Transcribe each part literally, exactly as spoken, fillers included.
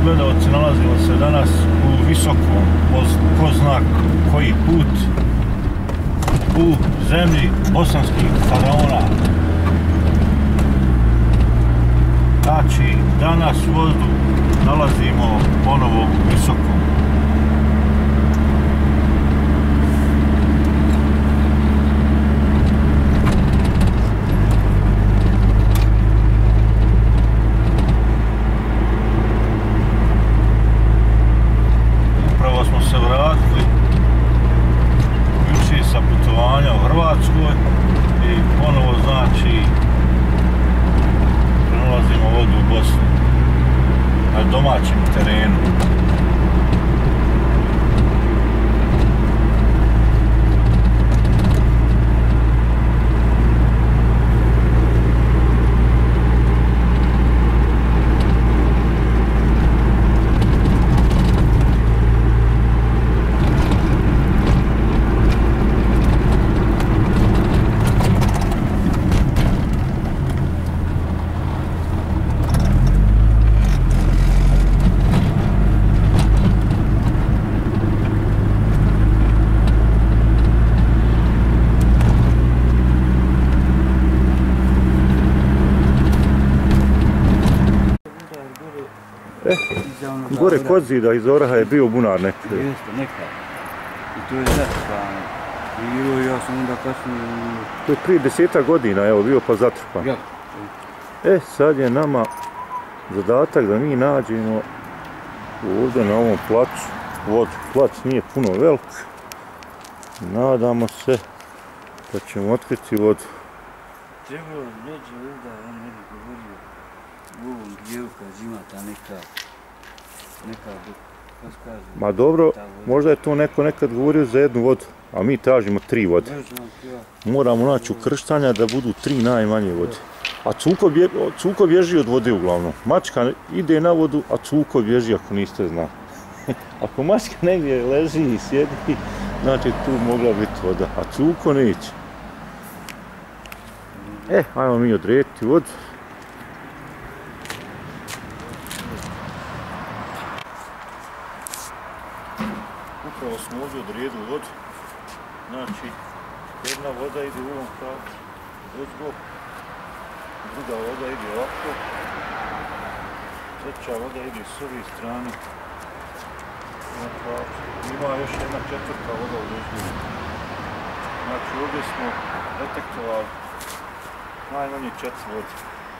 gledalci, nalazimo se danas u visokom, ko zna koji put, u zemlji bosanskih faraona. Znači, danas vodu nalazimo ponovo u visokom. I ponovo znači prenalazimo vodu u Bosnu na domaćem terenu. Gore kod zida iz Oraha je bio bunar neki. Jeste, nekad. I to je zatrpano. I ja sam onda kasnije... To je prije desetak godina, evo, bio pa zatrpan. Ja. E, sad je nama zadatak da mi nađemo ovdje na ovom placu vodu. Plac nije puno velik. Nadamo se da ćemo otkriti vodu. Trebalo neđe ovdje, on ne bi govorio u ovom dijelu kad ima ta neka... Ma dobro, možda je to neko nekad govorio za jednu vodu, a mi tražimo tri vode. Moramo naći ukrštanja da budu tri najmanje vode. A cuko bježi od vode uglavnom. Mačka ide na vodu, a cuko bježi ako niste znali. Ako mačka negdje leži i sjedi, znači tu mogla biti voda, a cuko neće. E, ajmo mi odrediti vodu. Upravo smo ovdje odredili vodu, znači jedna voda ide u ovom pravcu, odozgo, druga voda ide ovako, treća voda ide s ove strane, na pravcu. Ima još jedna četvrta voda odozgo. Znači ovdje smo detektovali najmanje četiri vode.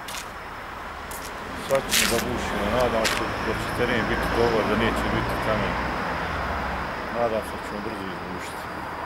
Sad ćemo da bušimo, nadam se da će teren biti dobar, da neće biti kamen. Nadam se da ćemo brzo izbušiti.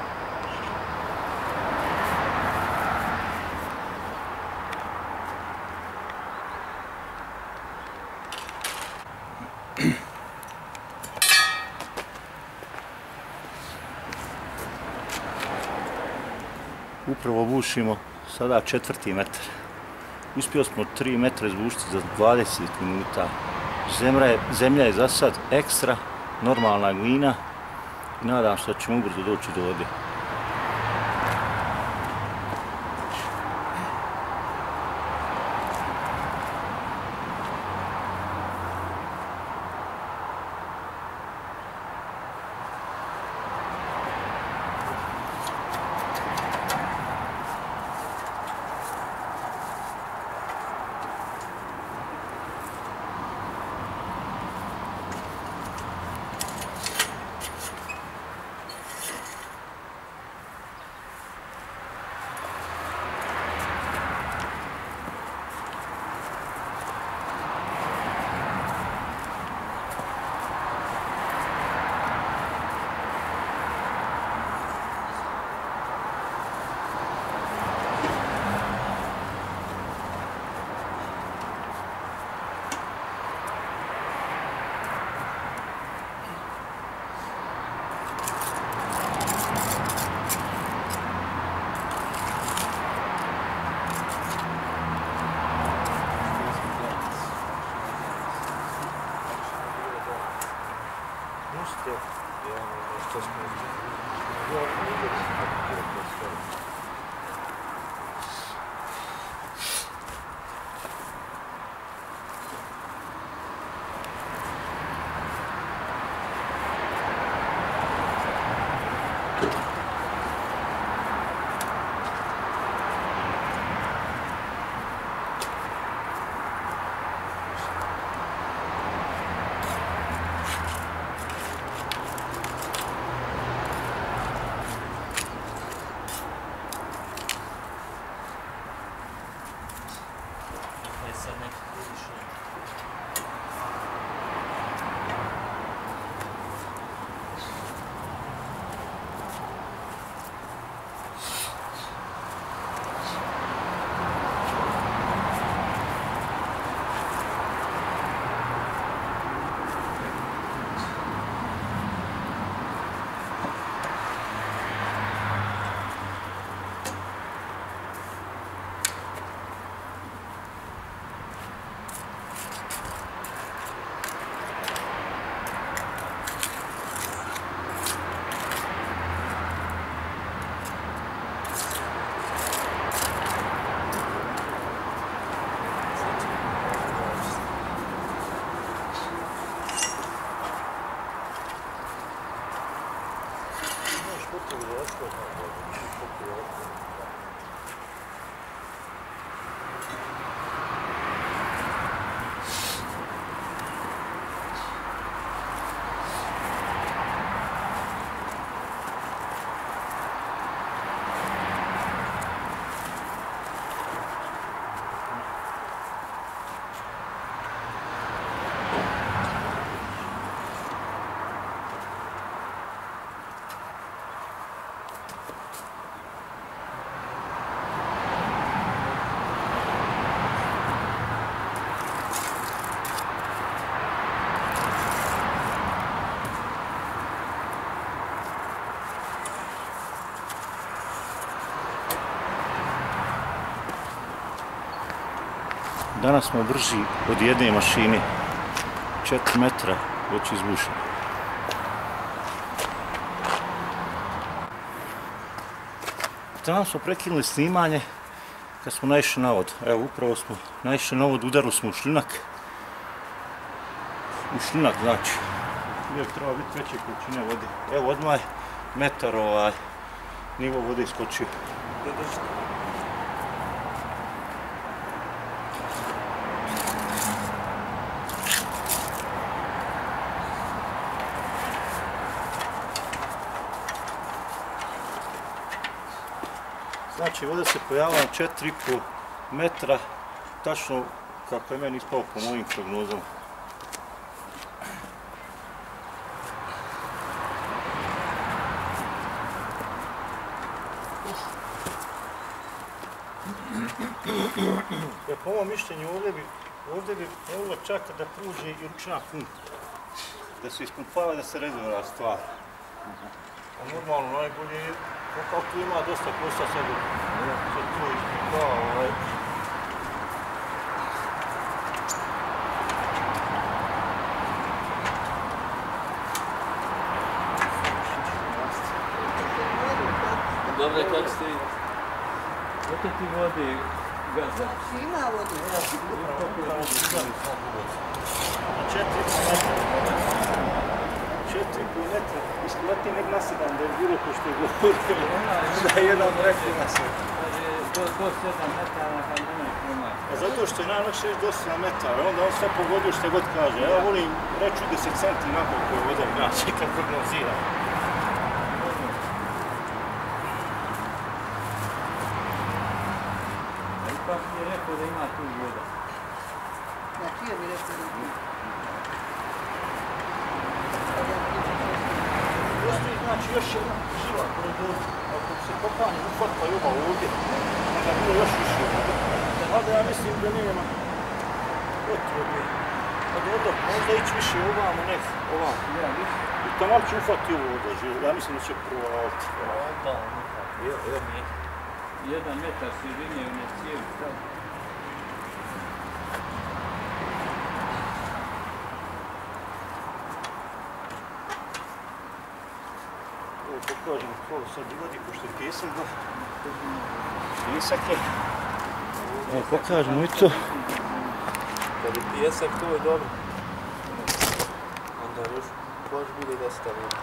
Upravo bušimo sada četvrti metar. Uspio smo tri metra izbušiti za dvadeset minuta. Zemlja je, zemlja je za sad ekstra, normalna glina. I nadam se da ćemo ubrzo doći do vode. Просто я что сказать. Я Danas smo brži od jedne mašine. četiri metra već izbušeno. Tamo smo prekinuli snimanje kad smo naišli na vodu. Evo, upravo smo naišli na vodu, udarili smo u šljunak. U šljunak, znači. Uvijek treba biti veće količine vode. Evo, odmah je metar ovaj nivo vode iskočio. Znači, voda se pojavila na četiri i pol metra, tačno kako je meni ispao po mojim prognozama. Ja, po mojom mišljenju ovdje bi, ovdje bi moglo čak da uđe i ručna pumpa. Da se ispumpava, da se rezervoar stvara. A normalno najbolje je, kako tu ima dosta posla sad se to ispumpava. Ovaj. Dobre, kako ste i... Kako ti vodi gazda? Ima vodi. Četiri metra. Četiri pol metra. Isplati nek nasedam da je bilo ko što je govorio. Da je jedan rekli nased. Do sedam metara kad nemaš promaj. A zato što je najlakše reći do sedam metara. Onda on sve pogodio što god kaže. Ja volim reći deset centi nakoliko je voda inače kad prognoziram. Ipak mi je rekao da ima tu voda. Ja, ti je mi rekao da ima. Postoji znači još jedna žila pored ovdje. Ako se popane uhvatila i ova ovdje, onda bilo još više vode. Mada ja mislim da nema potrebe. Od ovdje možda ići više ovamo, nek ovamo. Ja, više. I tamo će uhvati ovo ovdje žilu. Ja mislim da će provaliti. Da, evo, evo mi je. Jedan metar sredine u cijelu stavu. Evo pokažem ovo sad i vodi, pošto je pjesak da. Pjesak je. Evo pokažemo i to. Kad je pijesak, to je dobro. Onda još baš bude dosta vode.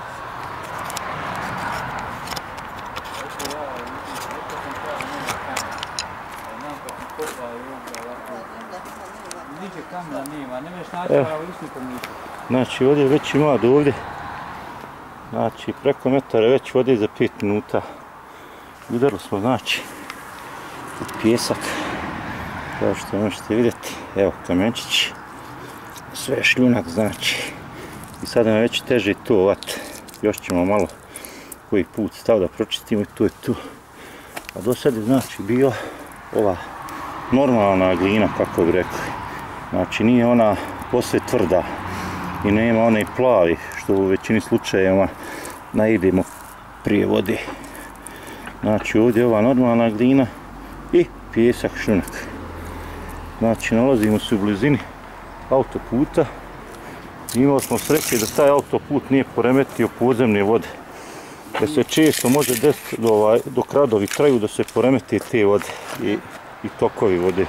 Niđe kamera nema, nemaš način pravo isnikom ništa. Znači ovdje već ima do ovdje. Znači preko metara već vode za pet minuta. Udarili smo znači u pjesak. Kao što možete vidjeti. Evo kamenčić. Sve je šljunak znači. I sada nam već teže to ovat. Još ćemo malo koji put stav da pročistimo i to je tu. A do sad je znači bio ova normalna glina, kako bi rekli. Znači nije ona posve tvrda i nema one plavi što u većini slučajeva najdemo prije vode. Znači ovdje je ova normalna glina i pijesak, šljunak. Znači nalazimo se u blizini autoputa. Imali smo sreće da taj autoput nije poremetio podzemne vode. Jer se često može desiti do, dok radovi traju da se poremete te vode i, i tokovi vode.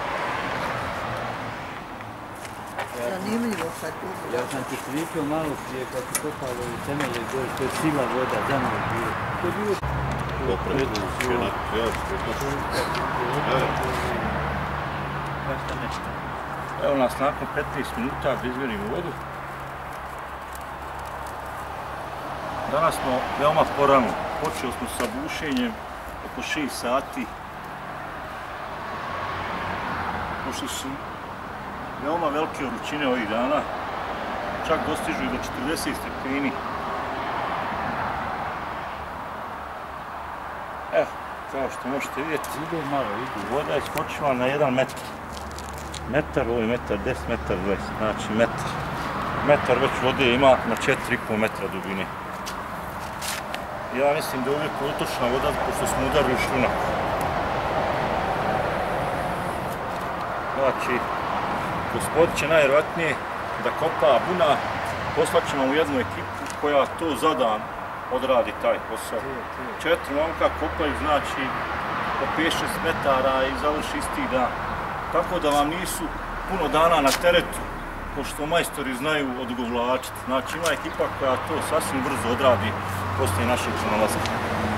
Zanimljivo sad tu. Ja sam ti pričao malo prije kad su kopali u temelje dole, to je siva voda, dano je bilo. To je bilo... Evo nas nakon petnaest minuta da izmjerimo vodu. Danas smo veoma porano. Počeli smo sa bušenjem oko šest sati. Pošto su veoma velike vrućine ovih dana, čak dostižu i do četrdeset stepeni. Evo, kao što možete vidjeti, Ide malo, ide. voda je skočila na jedan metar. Metar, ovo je metar, deset, metar, dvadeset, znači metar. Metar već vode ima na četiri i pol metra dubine. Ja mislim da je uvijek protočna voda, pošto smo udarili šljunak. Znači, gospodin će najvjerojatnije da kopa bunar, poslat ćemo u jednu ekipu koja to zadan odradi taj posao. Četiri momka kopaju, znači, po pet šest metara i završi isti dan. Tako da vam nisu puno dana na teretu, pošto majstori znaju odgovlačiti. Znači, ima ekipa koja to sasvim brzo odradi poslije našeg pronalaska.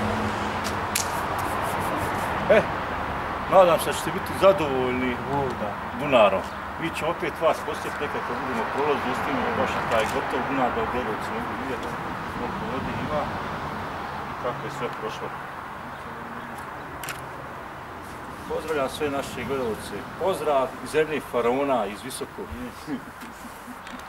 E, nadam se da ćete biti zadovoljni bunarom. Mi ćemo opet vas posjetiti nekad kad budemo prolazni, ostavimo baš taj gotov bunar da u gledalci mogu vidjeti koliko vodi ima i kako je sve prošlo. Pozdravljam sve naše gledalce. Pozdrav iz zemlje faraona iz Visokog.